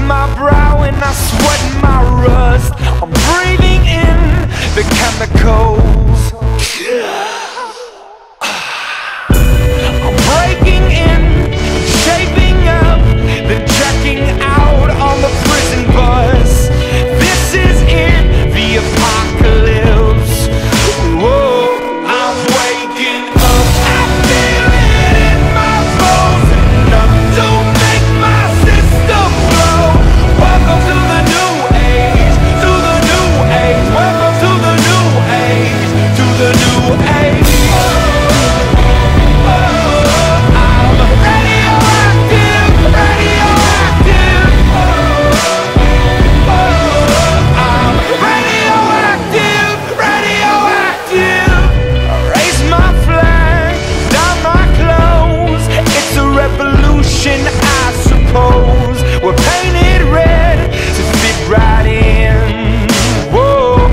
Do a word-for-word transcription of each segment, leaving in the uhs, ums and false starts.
my brow and I sweat my rust. I'm breathing in the chemicals. I'm breaking in, shaping up, then checking out on the prison bus. This is it, the apocalypse. Whoa, I'm waking up, I feel it in my bones. Enough to make my system blow. Welcome to the new age, to the new age. Welcome to the new age, to the new age. I suppose we're painted red to fit right in. Whoa,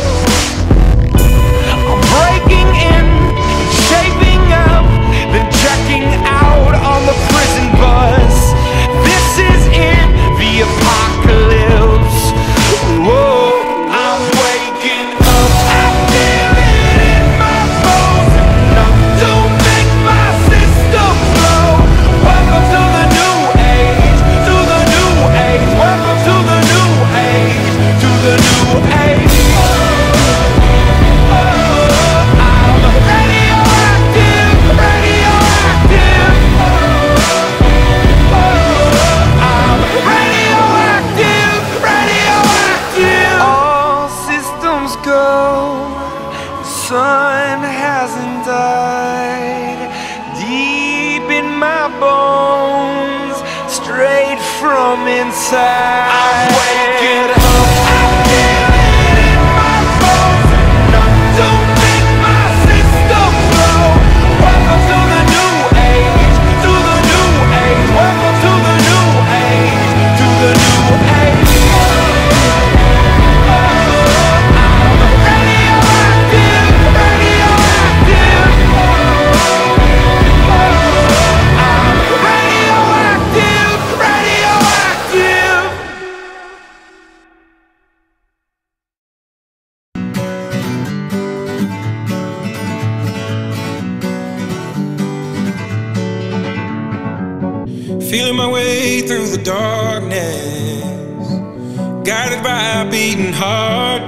I'm breaking in, shaping up, then checking out on the prison bus. This is it, the apocalypse. Whoa, I'm waking up, I feel it in my bones. Enough to make my system blow. Welcome to the new age, to the new age. Welcome to the new age, to the new age. I'm radioactive, radioactive. I'm radioactive, radioactive. All systems go, the sun hasn't died. Deep in my bones, straight from inside. I'm waking up, I feel it in my bones. Enough to make my system blow. Welcome to the new age, to the new age. Welcome to the new age, to the new age. I'm radioactive, radioactive. Radioactive, radioactive. Feeling my way through the darkness, guided by a beating heart.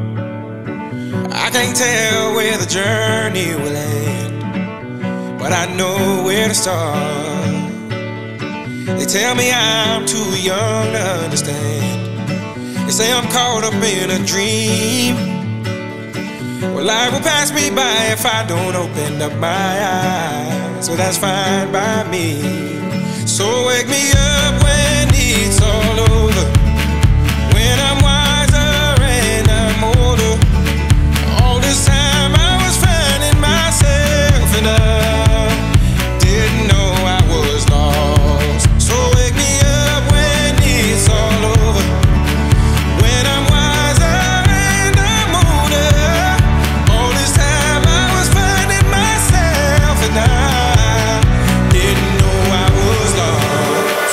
I can't tell where the journey will end, but I know where to start. They tell me I'm too young to understand. They say I'm caught up in a dream. Well, life will pass me by if I don't open up my eyes, so that's fine by me. So wake me up when it's all over, when I'm wiser and I'm older. All this time I was finding myself and I didn't know I was lost. So wake me up when it's all over, when I'm wiser and I'm older. All this time I was finding myself and I didn't know I was lost.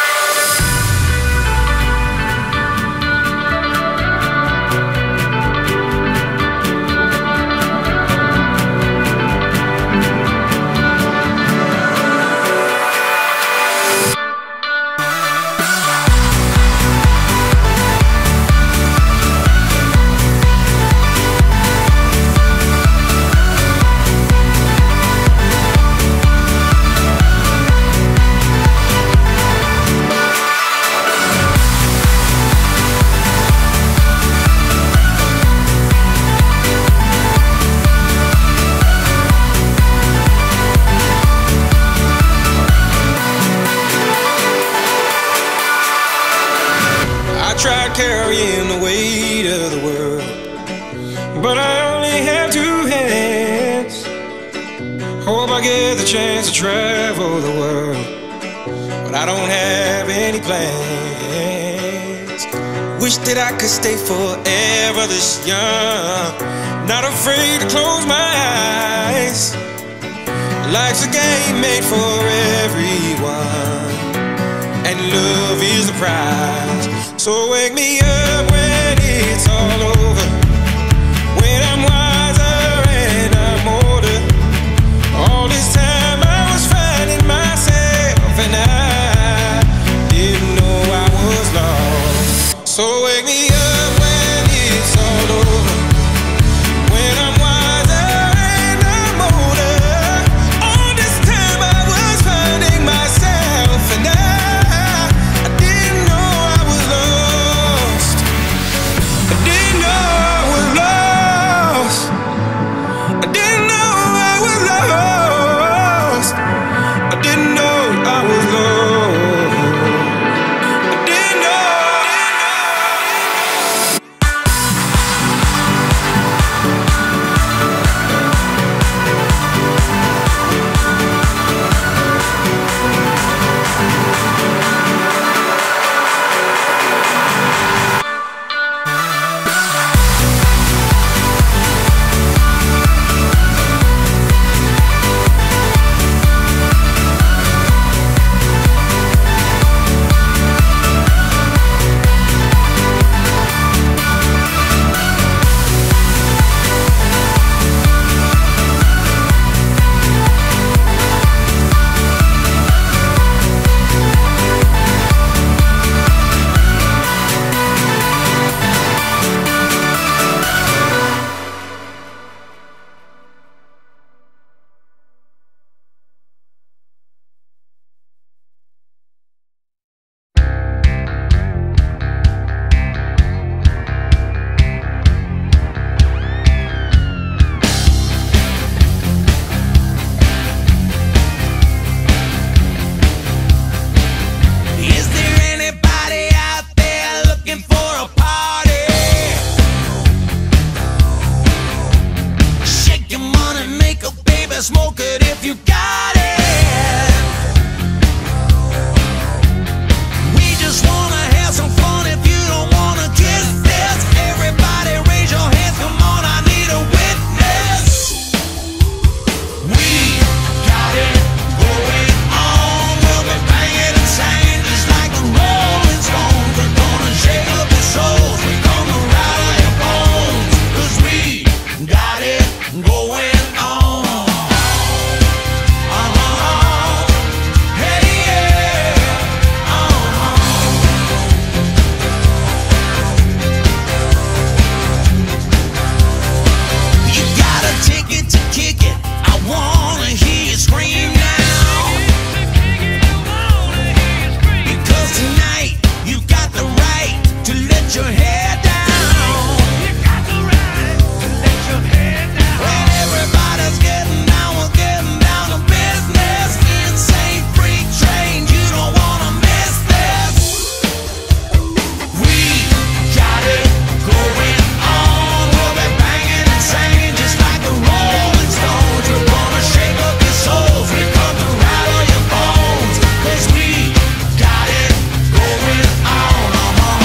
I tried carrying the weight of the world, but I only have two hands. Hope I get the chance to travel the world, but I don't have any plans. Wish that I could stay forever this young, not afraid to close my eyes. Life's a game made for everyone, and love is the prize. So wake me up when it's all over, when I'm wiser and I'm older. All this time I was finding myself and I didn't know I was lost. So wake me up when it's all over, when I'm wiser and I'm older. All this time I was finding myself and I, I didn't know I was lost. I didn't know I was lost. I didn't know I was lost. I didn't know I was lost. I didn't know. Is there anybody out there looking for a party? Shake your money, make a baby, smoke it if you got it. We just wanna have some fun. If you don't wanna kiss this, everybody raise your hands, come on, I need a witness. We got it going on, we'll be banging and singing just like the Rolling Stones. We're gonna shake up your souls, we're gonna rattle your bones, 'cause we got it going on. Uh-huh. Hey, yeah. Uh-huh. You got a ticket to kick it, I wanna hear you scream now. Because tonight you got the right to let your hair down. When everybody's getting down, we're getting down to business. Insane freak train, you don't wanna miss this. We got it going on, we'll be banging and singing just like the Rolling Stones. We're gonna shake up your souls, we're gonna rattle your bones, 'cause we got it going on. Uh-huh.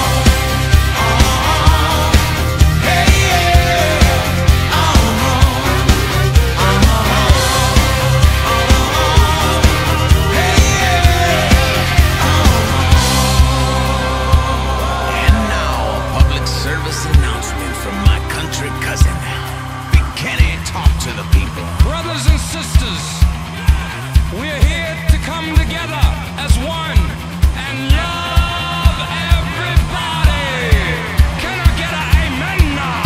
Uh-huh. Hey, yeah. Uh-huh. Uh-huh. Uh-huh. Hey, yeah. Uh-huh. And now, a public service announcement from my country cousin, Big Kenny. Talk to the people. Brothers and sisters, we're here to come together as one and love everybody. Can I get an amen now?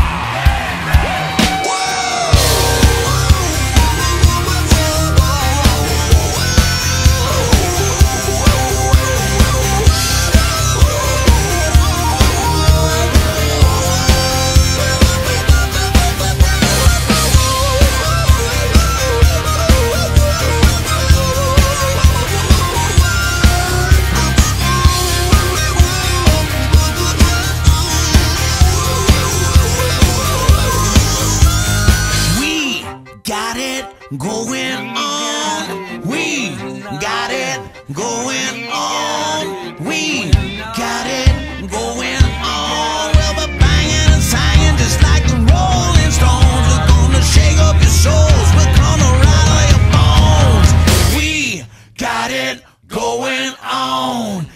We got it going on. We got it going on. We got it going on. We'll be banging and singing just like the Rolling Stones. We're gonna shake up your souls, we're gonna rattle your bones. We got it going on.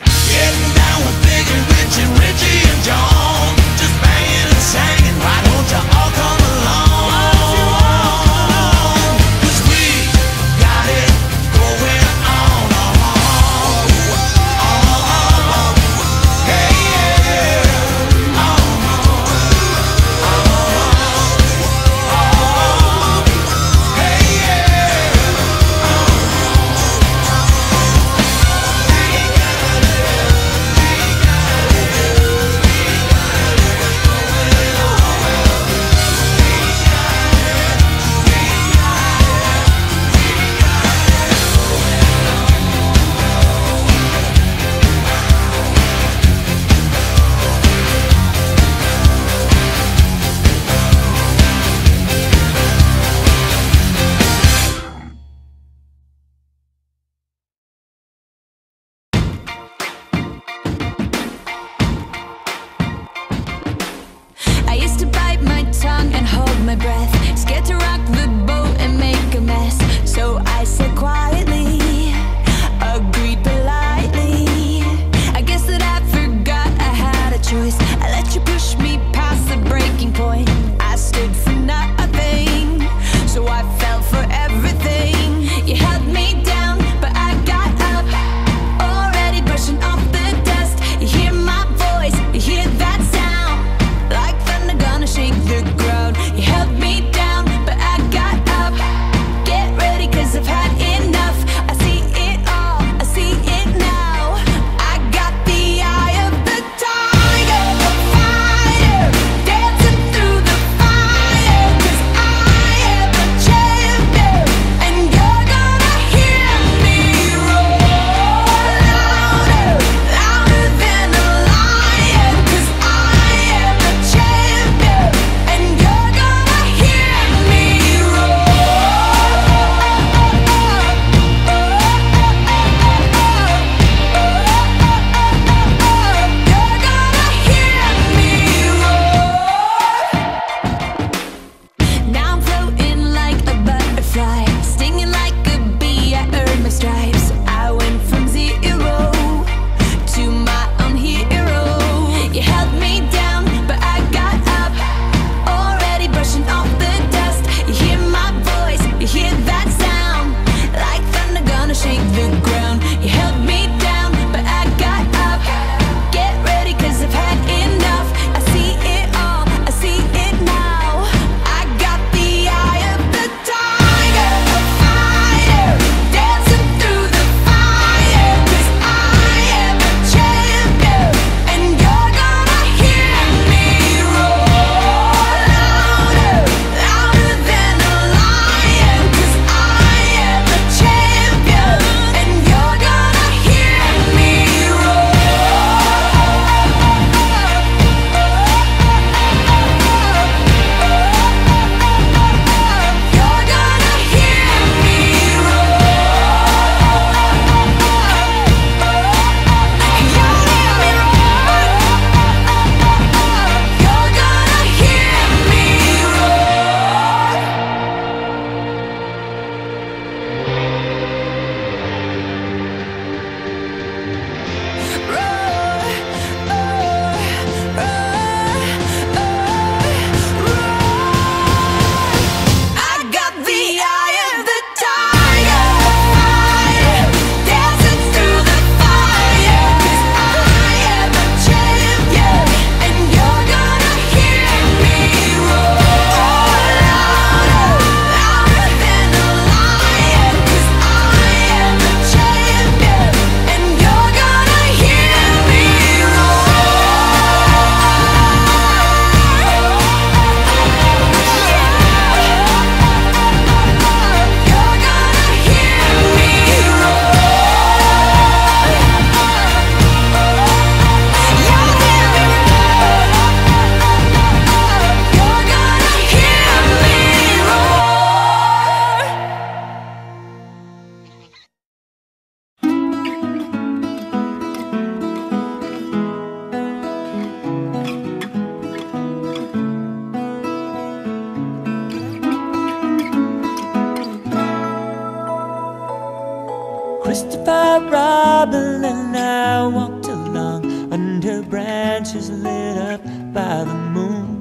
Christopher Robin and I walked along under branches lit up by the moon,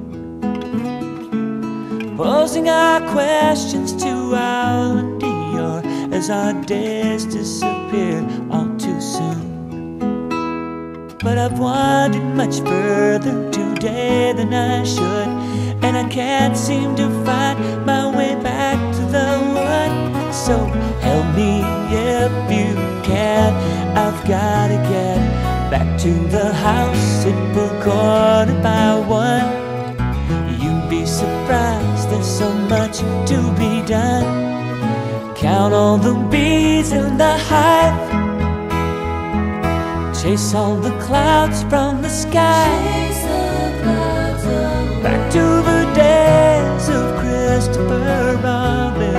posing our questions to Owl and Dior as our days disappeared all too soon. But I've wandered much further today than I should, and I can't seem to find my way back to the wood. So help me if you can, I've gotta get back to the house at the quarter by one. You'd be surprised, there's so much to be done. Count all the bees in the hive, chase all the clouds from the sky, back to the days of Christopher Robin.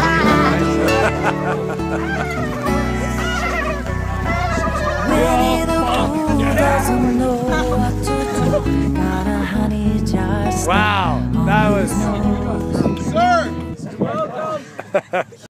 Winnie the Pooh doesn't know what to do. Got a honey jar. Wow, that was... Sir!